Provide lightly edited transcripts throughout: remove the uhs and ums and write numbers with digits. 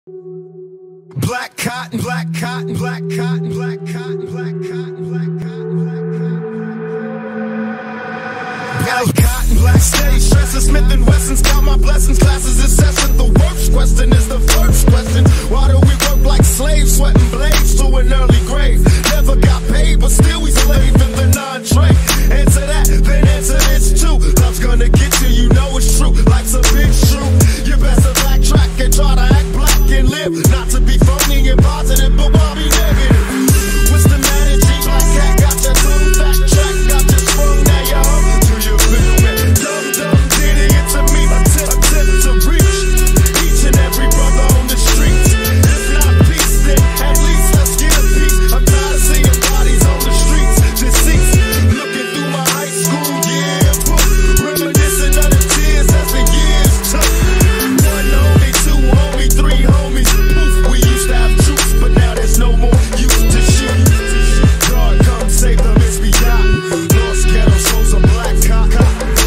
Black cotton, black cotton, black cotton, black cotton, black cotton, black cotton, black cotton. Black cotton, black stage stresses, Smith and Wesson's count my blessings, classes incessant. The worst question is the first question. Why do we work like slaves, sweating blades to an early grave? Never got paid, but still we slave in the non-trade. Answer that, then answer this too. Love's gonna get you, you know it's true. Life's a big shoe. You best to backtrack and try to act black and live. Not to be phony and positive, but why be negative? What's the matter, G? Black cat got your tongue backtrack, got your sprung, now you're home. Do you feel me? Dumb, idiot to me. Attempt to reach each and every brother on the streets. If not peace, then at least let's get a piece. I'm tired of seeing bodies on the streets, deceased. Looking through my high school yearbook, reminiscing of the tears as the years took. One homie, two homie, three homies. Poof, we used to have troops, but now there's no more use to shoot. God, come save the misbegotten. Lost ghetto souls of black cotton.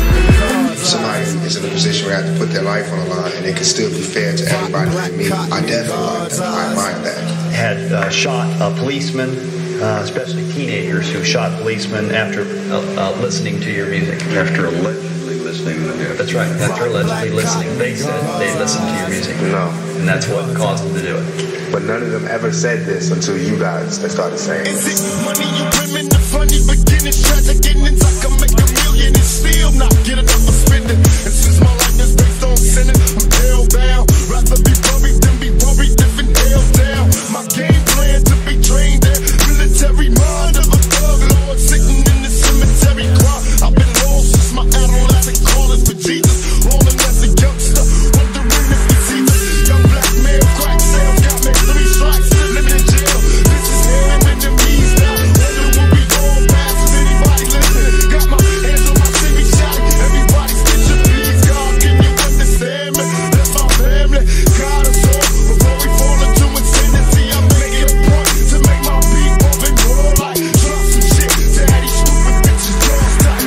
Somebody is in a position where they have to put their life on the line and it can still be fair to everybody like me. I definitely like that. I admire that. Had shot a policeman, especially teenagers who shot policemen after listening to your music. After allegedly listening to music. That's right, after allegedly listening. They said they listened to your music. No. And that's what caused them to do it. But none of them ever said this until you guys started saying Is it. it money you women, the funny beginnings, tragic endings? I can make $1 million and still not get enough for spending. And since my life is based on sinning, I'm hell bound. Rather be buried than be worried if it held down. My game plan to be trained in military mind of a thug lord sitting in the cemetery cry. I've been lost since my adolescent, calling for Jesus, rolling as a youngster, wondering if you see this. Young black male, crack sales got me 3 strikes, living in jail. This is hand in the knees now. Wonder when we all pass, is anybody listening? Got my hands on my CV shot. Everybody's stitching, please God, can you understand me? That's my family, God us all. Before we fall into insanity, I'm making a point to make my beat open more like drop some shit. Daddy stupid bitches, jaws tight.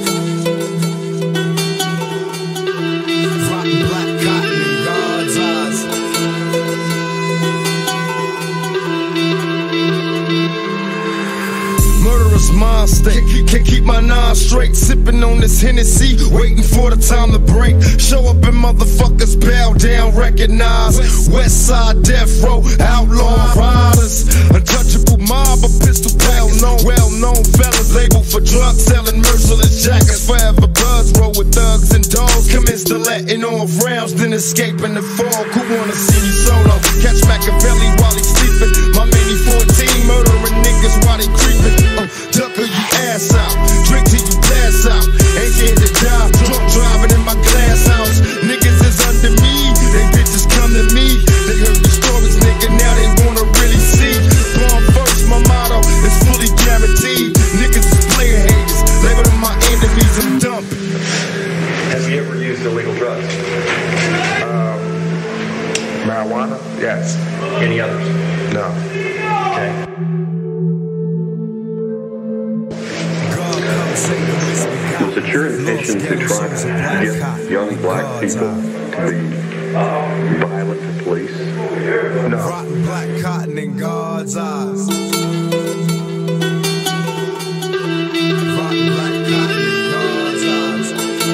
Rotten black cotton in God's eyes. Murderous monster, can't keep my nine straight. Sipping on this Hennessy, waiting for the time to break. Show up and motherfuckers bow down, recognize. West side death row, outlaw riders. Untouchable mob, a pistol well-known fellas labeled for drug selling, merciless jackets. Forever buzz roll with thugs and dogs. Commence to letting off rounds, then escaping the fog. Who wanna see me solo? Catch Machiavelli while he's sleeping. My mini 14 murdering niggas while they creeping. Duck or you ass out, drink till you pass out. Ain't scared to die, drunk driving in my glass house. Niggas is under me, they bitches come to me. They heard the stories, nigga, now they wanna really see. Born first, my motto is fully guaranteed. Niggas is player haters, label them my enemies, I'm dumping. Have you ever used illegal drugs? Marijuana? Yes. Any others? No. Okay. Was it your intention to try to get young black people to be violent to police? No. Rotten black cotton in God's eyes. Rotten black cotton in God's eyes.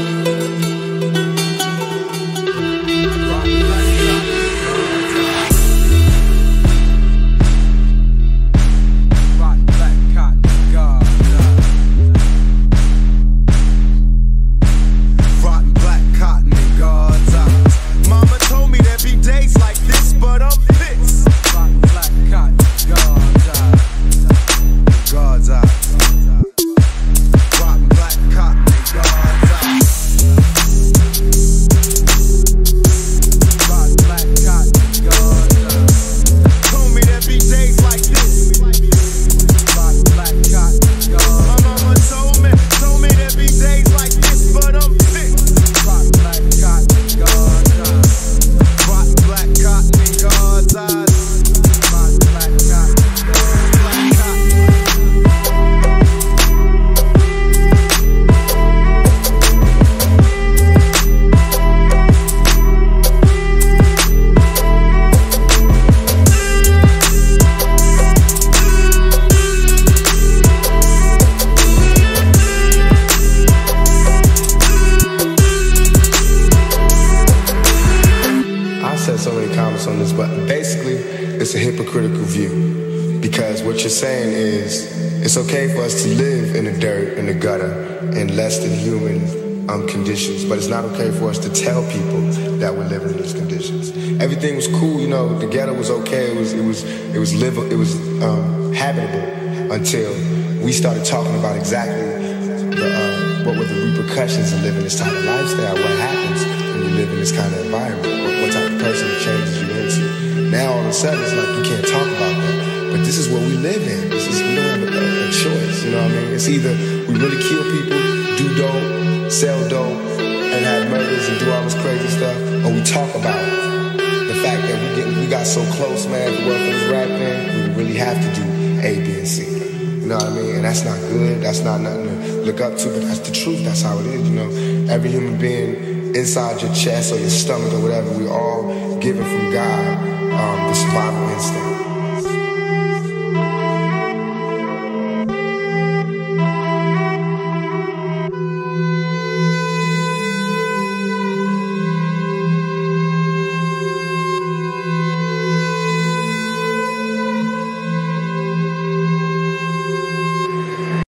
Rotten black cotton in God's eyes. Rotten black cotton in God's eyes. Rotten black cotton in God's eyes. Mama told me there'd be days like this, but I'm pissed. Rotten black cotton in God's eyes. comments on this, but basically, it's a hypocritical view. Because what you're saying is, it's okay for us to live in the dirt, in the gutter, in less than human conditions, but it's not okay for us to tell people that we're living in these conditions. Everything was cool, you know, the ghetto was okay, it was habitable until we started talking about exactly what were the repercussions of living this type of lifestyle, what happens when you live in this kind of environment, what type of person it changes you into. Now all of a sudden it's like you can't talk about that, but this is what we live in. We don't have a choice, you know what I mean? It's either we really kill people, do dope, sell dope, and have murders and do all this crazy stuff, or we talk about the fact that we got so close, man, to work for this rap thing, we really have to do A, B, and C. You know what I mean? And that's not good, that's not nothing to look up to, but that's the truth, that's how it is, you know? Every human being inside your chest or your stomach or whatever, we all given from God the survival instinct.